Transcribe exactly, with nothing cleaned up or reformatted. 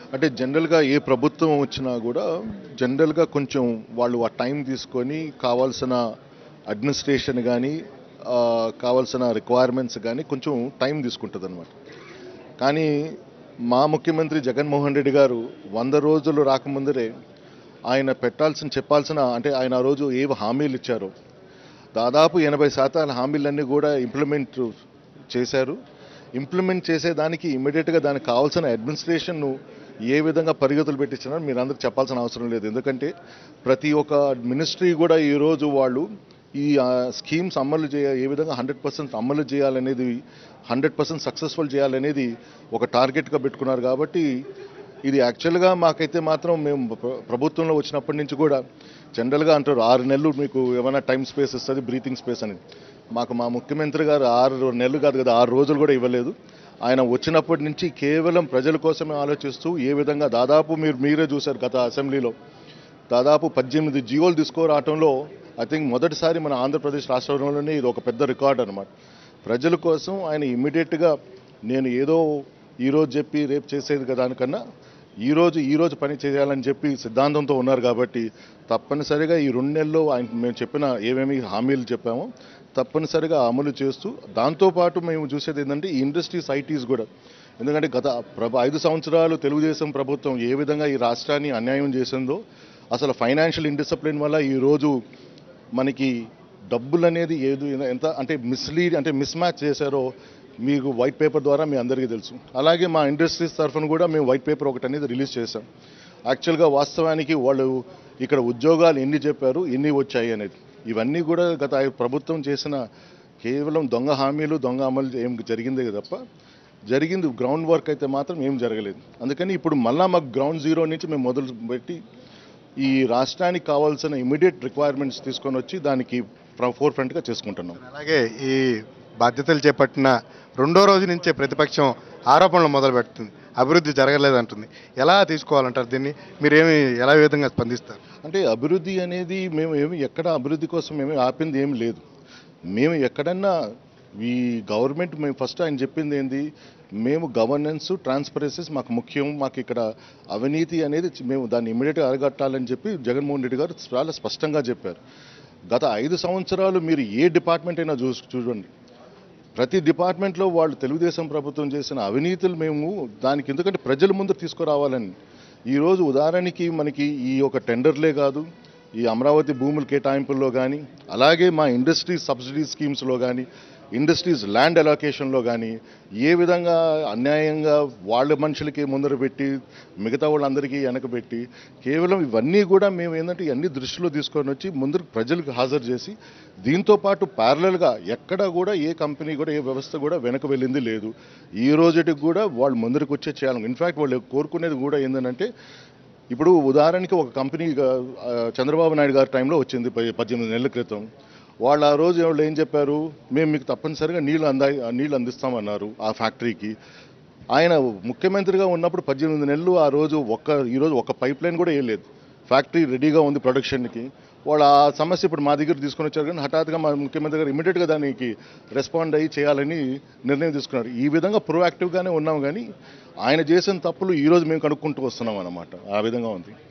అంటే జనరల్గా ఏ ప్రభుత్వం వచ్చినా కూడా జనరల్గా కొంచెం వాళ్ళు ఆ టైం తీసుకొని కావాల్సిన అడ్మినిస్ట్రేషన్ కానీ కావాల్సిన రిక్వైర్మెంట్స్ కానీ కొంచెం టైం తీసుకుంటుంది అనమాట. కానీ మా ముఖ్యమంత్రి జగన్మోహన్ రెడ్డి గారు వంద రోజులు రాకముందరే ఆయన పెట్టాల్సిన చెప్పాల్సిన అంటే ఆయన ఆ రోజు ఏ హామీలు ఇచ్చారో దాదాపు ఎనభై శాతాల హామీలన్నీ కూడా ఇంప్లిమెంట్ చేశారు. ఇంప్లిమెంట్ చేసేదానికి ఇమ్మీడియట్గా దానికి కావాల్సిన అడ్మినిస్ట్రేషన్ను ఏ విధంగా పరిగతులు పెట్టించినారో మీరు అందరికి చెప్పాల్సిన అవసరం లేదు. ఎందుకంటే ప్రతి ఒక్క మినిస్ట్రీ కూడా ఈరోజు వాళ్ళు ఈ స్కీమ్స్ అమలు చేయ ఏ విధంగా హండ్రెడ్ పర్సెంట్ అమలు చేయాలనేది హండ్రెడ్ పర్సెంట్ సక్సెస్ఫుల్ చేయాలనేది ఒక టార్గెట్గా పెట్టుకున్నారు. కాబట్టి ఇది యాక్చువల్గా మాకైతే మాత్రం మేము ప్రభుత్వంలో వచ్చినప్పటి నుంచి కూడా జనరల్గా అంటారు ఆరు నెలలు మీకు ఏమైనా టైం స్పేస్ ఇస్తుంది బ్రీతింగ్ స్పేస్ అనేది. మాకు మా ముఖ్యమంత్రి గారు ఆరు నెలలు కాదు కదా ఆరు రోజులు కూడా ఇవ్వలేదు. ఆయన వచ్చినప్పటి నుంచి కేవలం ప్రజల కోసమే ఆలోచిస్తూ ఏ విధంగా దాదాపు మీరు మీరే చూశారు గత అసెంబ్లీలో దాదాపు పద్దెనిమిది జియోలు తీసుకురావడంలో ఐ థింక్ మొదటిసారి మన ఆంధ్రప్రదేశ్ రాష్ట్రంలోనే ఇది ఒక పెద్ద రికార్డ్ అనమాట. ప్రజల కోసం ఆయన ఇమ్మీడియట్గా నేను ఏదో ఈరోజు చెప్పి రేపు చేసేది దానికన్నా ఈరోజు ఈరోజు పని చేయాలని చెప్పి సిద్ధాంతంతో ఉన్నారు. కాబట్టి తప్పనిసరిగా ఈ రెండు నెలల్లో ఆయన మేము చెప్పిన ఏమేమి హామీలు చెప్పామో తప్పనిసరిగా అమలు చేస్తూ దాంతోపాటు మేము చూసేది ఏంటంటే ఈ ఇండస్ట్రీస్ ఐటీస్ కూడా ఎందుకంటే గత ప్రభ ఐదు సంవత్సరాలు తెలుగుదేశం ప్రభుత్వం ఏ విధంగా ఈ రాష్ట్రాన్ని అన్యాయం చేసిందో అసలు ఫైనాన్షియల్ ఇండిసిప్లిన్ వల్ల ఈరోజు మనకి డబ్బులు అనేది ఏది ఎంత అంటే మిస్లీడ్ అంటే మిస్ మ్యాచ్ చేశారో మీకు వైట్ పేపర్ ద్వారా మీ అందరికీ తెలుసు. అలాగే మా ఇండస్ట్రీస్ తరఫున కూడా మేము వైట్ పేపర్ ఒకటి అనేది రిలీజ్ చేశాం. యాక్చువల్గా వాస్తవానికి వాళ్ళు ఇక్కడ ఉద్యోగాలు ఎన్ని చెప్పారు ఎన్ని వచ్చాయి అనేది ఇవన్నీ కూడా గత ప్రభుత్వం చేసిన కేవలం దొంగ హామీలు దొంగ అమలు ఏం జరిగిందే తప్ప జరిగింది గ్రౌండ్ వర్క్ అయితే మాత్రం ఏం జరగలేదు. అందుకని ఇప్పుడు మళ్ళా మాకు గ్రౌండ్ జీరో నుంచి మేము మొదలు పెట్టి ఈ రాష్ట్రానికి కావాల్సిన ఇమీడియట్ రిక్వైర్మెంట్స్ తీసుకొని వచ్చి దానికి ఫోర్ ఫ్రంట్గా చేసుకుంటున్నాం. అలాగే ఈ బాధ్యతలు చేపట్టిన రెండో రోజు నుంచే ప్రతిపక్షం ఆరోపణలు మొదలు పెడుతుంది, అభివృద్ధి జరగలేదంటుంది. ఎలా తీసుకోవాలంటారు దీన్ని? మీరేమి ఎలా విధంగా స్పందిస్తారు? అంటే అభివృద్ధి అనేది మేము ఏమి ఎక్కడ అభివృద్ధి కోసం ఏమి ఆపింది ఏమి లేదు. మేము ఎక్కడన్నా ఈ గవర్నమెంట్ మేము ఫస్ట్ ఆయన చెప్పింది ఏంది మేము గవర్నెన్స్ ట్రాన్స్పరెన్సీస్ మాకు ముఖ్యం, మాకు ఇక్కడ అవినీతి అనేది మేము దాన్ని ఇమ్మీడియట్గా అరగట్టాలని చెప్పి జగన్మోహన్ రెడ్డి గారు చాలా స్పష్టంగా చెప్పారు. గత ఐదు సంవత్సరాలు మీరు ఏ డిపార్ట్మెంట్ అయినా చూ చూడండి ప్రతి డిపార్ట్మెంట్లో వాళ్ళు తెలుగుదేశం ప్రభుత్వం చేసిన అవినీతులు మేము దానికి ఎందుకంటే ప్రజల ముందు తీసుకురావాలని ఈరోజు ఉదాహరణకి మనకి ఈ యొక్క టెండర్లే కాదు ఈ అమరావతి భూముల కేటాయింపుల్లో కానీ అలాగే మా ఇండస్ట్రీస్ సబ్సిడీ స్కీమ్స్లో కానీ ఇండస్ట్రీస్ ల్యాండ్ అలొకేషన్లో కానీ ఏ విధంగా అన్యాయంగా వాళ్ళ మనుషులకి ముందర పెట్టి మిగతా వాళ్ళందరికీ వెనకబెట్టి కేవలం ఇవన్నీ కూడా మేము ఏంటంటే ఇవన్నీ దృష్టిలో తీసుకొని వచ్చి ముందరకు ప్రజలకు హాజరు చేసి దీంతోపాటు ప్యారలల్గా ఎక్కడ కూడా ఏ కంపెనీ కూడా ఏ వ్యవస్థ కూడా వెనక వెళ్ళింది లేదు. ఈ రోజుటికి కూడా వాళ్ళు ముందరకు వచ్చే చేయాలి. ఇన్ఫ్యాక్ట్ వాళ్ళు కోరుకునేది కూడా ఏంటంటే ఇప్పుడు ఉదాహరణకి ఒక కంపెనీ చంద్రబాబు నాయుడు గారి టైంలో వచ్చింది పద్దెనిమిది నెలల క్రితం. వాళ్ళు ఆ రోజు వాళ్ళు ఏం చెప్పారు మేము మీకు తప్పనిసరిగా నీళ్ళు అందా నీళ్ళు అందిస్తామన్నారు ఆ ఫ్యాక్టరీకి. ఆయన ముఖ్యమంత్రిగా ఉన్నప్పుడు పద్దెనిమిది నెలలు ఆ రోజు ఒక్క ఈరోజు ఒక పైప్ లైన్ కూడా వేయలేదు. ఫ్యాక్టరీ రెడీగా ఉంది ప్రొడక్షన్కి. వాళ్ళు ఆ సమస్య ఇప్పుడు మా దగ్గర తీసుకొని వచ్చారు కానీ హఠాత్తుగా మా ముఖ్యమంత్రి గారు ఇమీడియట్గా దానికి రెస్పాండ్ అయ్యి చేయాలని నిర్ణయం తీసుకున్నారు. ఈ విధంగా ప్రొయాక్టివ్గానే ఉన్నాం కానీ ఆయన చేసిన తప్పులు ఈరోజు మేము కనుక్కుంటూ వస్తున్నాం అన్నమాట. ఆ విధంగా ఉంది.